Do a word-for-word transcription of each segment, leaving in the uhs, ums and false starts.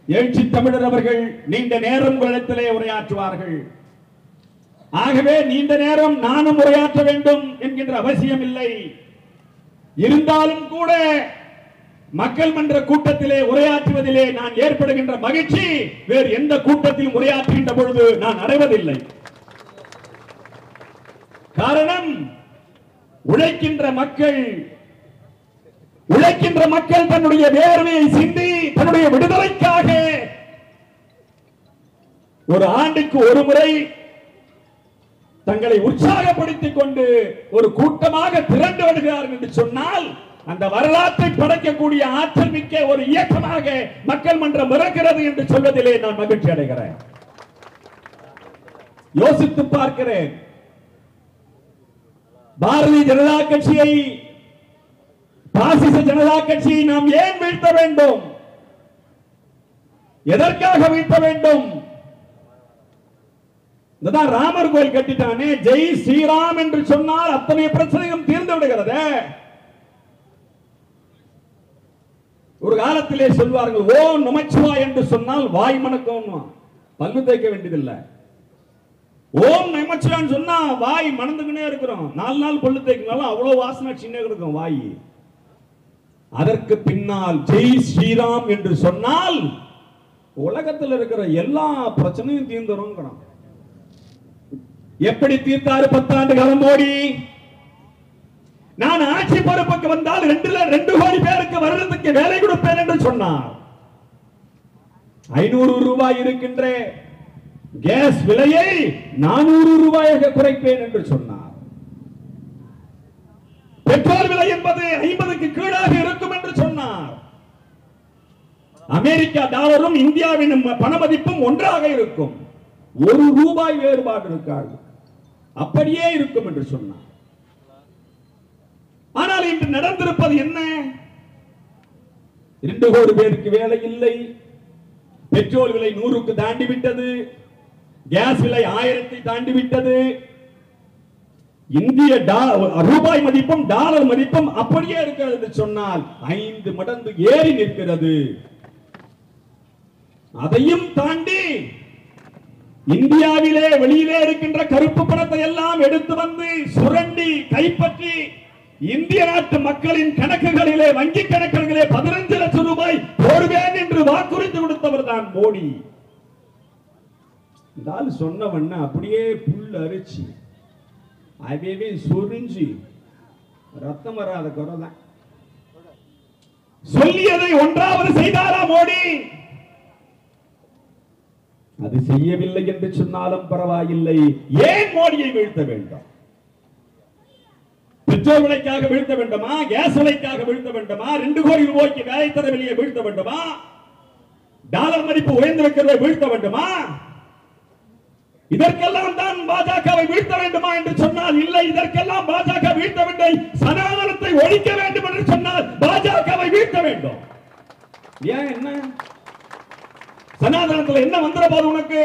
எழுச்சி தமிழர் அவர்கள் நீண்ட நேரம் உங்களிடத்திலே உரையாற்றுவார்கள். ஆகவே நீண்ட நேரம் நானும் உரையாற்ற வேண்டும் என்கின்ற அவசியம் இல்லை. இருந்தாலும் கூட மக்கள் மன்ற கூட்டத்திலே உரையாற்றுவதிலே நான் ஏற்படுகின்ற மகிழ்ச்சி வேறு எந்த கூட்டத்திலும் உரையாற்றுகின்ற பொழுது நான் அடைவதில்லை. காரணம், உழைக்கின்ற மக்கள் உழைக்கின்ற மக்கள் தன்னுடைய வேர்வையை சிந்தி தன்னுடைய விடுதலைக்காக ஒரு ஆண்டுக்கு ஒரு முறை தங்களை உற்சாகப்படுத்திக் கொண்டு ஒரு கூட்டமாக திரண்டு வருகிறார்கள் என்று சொன்னால் அந்த வரலாற்றை படைக்கக்கூடிய ஆற்றல் மிக்க ஒரு இயக்கமாக மக்கள் மன்றம் இருக்கிறது என்று சொல்வதிலே நான் மகிழ்ச்சி அடைகிறேன். யோசித்து பார்க்கிறேன், பாரதிய ஜனதா கட்சியை, பாசிச ஜனதா கட்சியை நாம் ஏன் வீழ்த்த வேண்டும்? எதற்காக வீழ்த்த வேண்டும்? இதுதான் ராமர் கோயில் கட்டிட்டானே, ஜெய் ஸ்ரீராம் என்று சொன்னால் அத்தனை பிரச்சனையும் தீர்ந்து விடுகிறது. ஒரு காலத்திலே சொல்வார்கள், ஓம் நமச்சிவாய் என்று சொன்னால் வாய் மணக்கும், பல்லு தேய்க்க வேண்டியதில்லை. ஓம் நமச்சிவாய் சொன்னா வாய் மணந்துக்கினே இருக்கிறோம். நாலு நாள் பல்லு தேய்க்கனாலும் அவ்வளவு வாசனை சின்ன இருக்கும் வாய். அதற்கு பின்னால் ஜெய் ஸ்ரீராம் என்று சொன்னால் உலகத்தில் இருக்கிற எல்லா பிரச்சனையும் தீர்ந்துரும். எப்படி தீர்த்தாரு பத்தாண்டு காலம் மோடி? நான் ஆட்சி பொறுப்புக்கு வந்தால் ரெண்டுல ரெண்டு கோடி பேருக்கு வருடத்துக்கு வேலை கொடுப்பேன் என்று சொன்னார். ஐநூறு ரூபாய் இருக்கின்ற கேஸ் விலையை நானூறு ரூபாயாக குறைப்பேன் என்று சொன்னார். பெட்ரோல் விலை என்பது ஐம்பதுக்கு கீழாக இருக்கும் என்று சொன்னார். அமெரிக்கா டாலரும் இந்தியாவின் பண மதிப்பும் ஒன்றாக இருக்கும், ஒரு ரூபாய் வேறுபாடு இருக்காது, அப்படியே இருக்கும் என்று சொன்னார். ஆனால் இன்று நடந்திருப்பது என்ன? இரண்டு கோடி பேருக்கு வேலை இல்லை, பெட்ரோல் விலை நூறுக்கு தாண்டி விட்டது, கேஸ் விலை ஆயிரத்தை தாண்டி விட்டது, இந்திய ரூபாய் மதிப்பும் டாலர் மதிப்பும் அப்படியே இருக்கிறது என்று சொன்னால் ஐந்து மடங்கு ஏறி நிற்கிறது. அதையும் தாண்டி இந்தியாவிலே வெளியிலே இருக்கின்ற கருப்பு பணத்தை எல்லாம் எடுத்து வந்து சுரண்டி கைப்பற்றி இந்திய நாட்டு மக்களின் கணக்குகளிலே, வங்கி கணக்குகளிலே பதினைந்து லட்சம் ரூபாய் போடுவேன் என்று வாக்குறுதி கொடுத்தவர் தான் மோடி. சொன்னவண்ண அப்படியே புல் அரிச்சு அவையவே சொரிஞ்சு ரத்தம் வராத குறைதான். சொல்லியதை ஒன்றாவது செய்தாரா மோடி? அது செய்யவில்லை என்று சொன்னாலும் பரவாயில்லை. ஏன் மோடியை வீழ்த்த வேண்டும்? பெட்ரோல் விலைக்காக வீழ்த்த வேண்டுமா? கேஸ் விலைக்காக வீழ்த்த வேண்டுமா? ரெண்டு கோடி ரூபாய்க்கு வேலை தரவில்லையே வீழ்த்த வேண்டுமா? டாலர் மதிப்பு உயர்ந்திருக்கிறதை வீழ்த்த வேண்டுமா? இதற்கெல்லாம் தான் பாஜகவை வீழ்த்த வேண்டுமா என்று சொன்னால் இல்லை. இதற்கெல்லாம் பாஜக வீழ்த்தவில்லை. சனாதனத்தை ஒழிக்க வேண்டும் என்று சொன்னால் பாஜகவை வீழ்த்த வேண்டும். ஏன் என்ன சனாதனத்தில் என்ன வந்துட போது உனக்கு?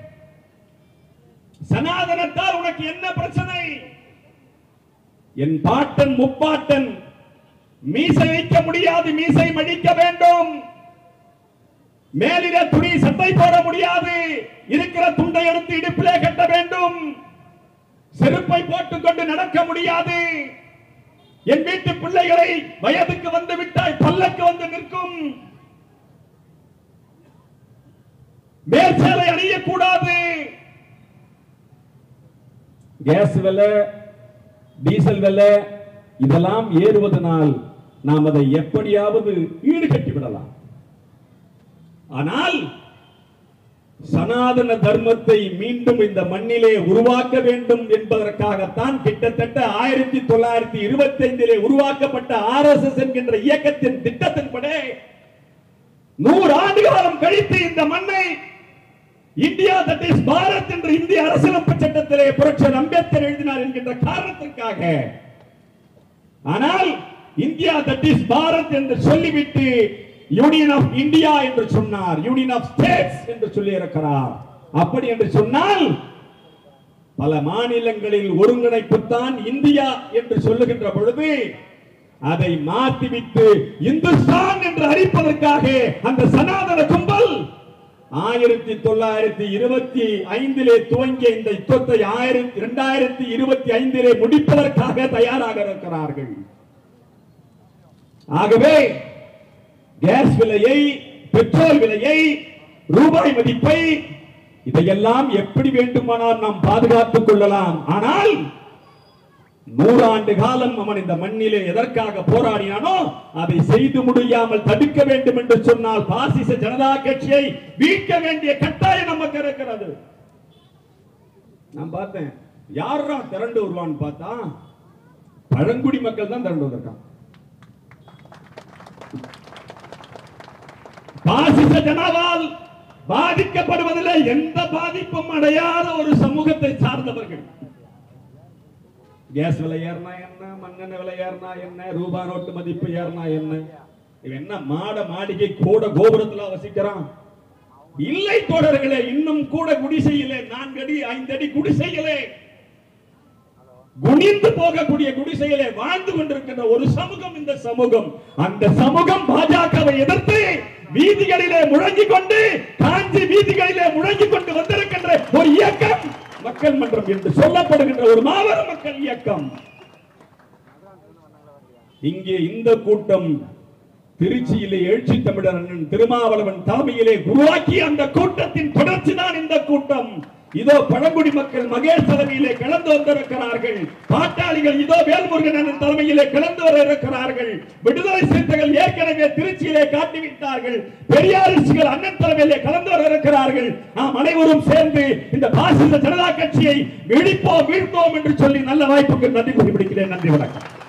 சனாதனத்தால் உனக்கு என்ன பிரச்சனை? என் பாட்டன் முப்பாட்டன் மீசை வைக்க முடியாது, மீசை மடிக்க வேண்டும். மேலிட துணி சட்டை போட முடியாது, இருக்கிற துண்டை எடுத்து இடுப்பிலே கட்ட வேண்டும். செருப்பை போட்டுக் கொண்டு நடக்க முடியாது. என் வீட்டு பிள்ளைகளை வயதுக்கு வந்து விட்டால் பல்லக்கு வந்து நிற்கும். மேற்சேலை அணியக்கூடாது. கேஸ் விலை, டீசல் விலை இதெல்லாம் ஏறுவதனால் நாம் அதை எப்படியாவது ஈடுகட்டி விடலாம். ஆனால் சனாதன தர்மத்தை மீண்டும் இந்த மண்ணிலே உருவாக்க வேண்டும் என்பதற்காகத்தான் கிட்டத்தட்ட ஆயிரத்தி தொள்ளாயிரத்தி இருபத்தி ஐந்திலே உருவாக்கப்பட்ட ஆர் எஸ் எஸ் என்கின்ற இயக்கத்தின் திட்டத்தின்படி நூறு ஆண்டு காலம் கழித்து இந்த மண்ணை இந்தியா தட் இஸ் பாரத் என்று இந்திய அரசியலமைப்பு சட்டத்திலே புரட்சியர் அம்பேத்கர் எழுதினார் என்கின்ற காரணத்திற்காக. ஆனால் இந்தியா தட் இஸ் பாரத் என்று சொல்லிவிட்டு யூனியன் ஆஃப் இந்தியா என்று சொன்னார், யூனியன் ஆஃப் ஸ்டேட்ஸ் என்று சொல்லி இருக்கிறார். அப்படி என்று சொன்னால் பல மாநிலங்களில் ஒருங்கிணைப்புத்தான் இந்தியா என்று சொல்லுகின்ற பொழுது அதை மாற்றிவிட்டு இந்துஸ்தான் என்று அறிவிப்பதற்காக அந்த சனாதன கும்பல் ஆயிரத்தி தொள்ளாயிரத்தி இருபத்தி ஐந்திலே துவங்கிய இந்த யுத்தத்தை ஆயிரத்தி இரண்டாயிரத்தி இருபத்தி ஐந்திலே முடிப்பதற்காக தயாராக இருக்கிறார்கள். ஆகவே கேஸ் விலையை, பெட்ரோல் விலையை, ரூபாய் மதிப்பை இதையெல்லாம் எப்படி வேண்டுமானால் நாம் பாதுகாத்துக் கொள்ளலாம். ஆனால் நூறாண்டு காலம் அவன் இந்த மண்ணிலே எதற்காக போராடினானோ அதை செய்து முடியாமல் தடுக்க வேண்டும் என்று சொன்னால் பாசிச ஜனதா கட்சியை வீழ்த்த வேண்டிய கட்டாயம் நமக்கு இருக்கிறது. நான் பார்த்தேன், யாரா திரண்டு வருவான்னு பார்த்தா பழங்குடி மக்கள் தான் திரண்டு வந்திருக்கான். பாசிச ஜனதாவால் பாதிக்கப்படுவதில்லை, எந்த பாதிப்பும் அடையாத ஒரு சமூகத்தை சார்ந்தவர்கள். கேஸ் விலை ஏறினா என்ன, மண்ணெண்ணெய் விலை ஏறினா என்ன, ரூபாய் நோட்டு மதிப்பு ஏறினா என்ன, என்ன மாட மாளிகை கூட கோபுரத்துல வசிக்கிறான்? இல்லை தோழர்களே, இன்னும் கூட குடிசையிலே நான்கு அடி ஐந்து அடி குடிசையிலே குனிந்து போகக்கூடிய குடிசையிலே வாழ்ந்து கொண்டிருக்கின்ற ஒரு சமூகம் இந்த சமூகம். அந்த சமூகம் பாஜகவை எதிர்த்து வீதிகளிலே முழங்கிக் கொண்டு, காஞ்சி வீதிகளிலே முழங்கிக் கொண்டு வந்திருக்கின்ற ஒரு இயக்கம் மக்கள் மன்றம் என்று சொல்லப்படுகின்ற ஒரு மாபெரும் மக்கள் இயக்கம். இங்கே இந்த கூட்டம் திருச்சியிலே எழுச்சி தமிழர் அண்ணன் திருமாவளவன் தலைமையிலே உருவாக்கிய அந்த கூட்டத்தின் தொடர்ச்சி தான் இந்த கூட்டம். இதோ பழங்குடி மக்கள் மகேஷ் தலைமையிலே கலந்து வந்திருக்கிறார்கள். பாட்டாளிகள் இதோ வேல்முருகன் தலைமையிலே கலந்து வர இருக்கிறார்கள். விடுதலை சிறுத்தைகள் ஏற்கனவே திருச்சியிலே காட்டிவிட்டார்கள். பெரியாரிஸ்டுகள் அண்ணன் தலைமையிலே கலந்து வர இருக்கிறார்கள். நாம் அனைவரும் சேர்ந்து இந்த பாசிச ஜனதா கட்சியை விழிப்போம், வீழ்த்தோம் என்று சொல்லி நல்ல வாய்ப்புக்கு நன்றி கூறி முடிக்கிறேன். நன்றி, வணக்கம்.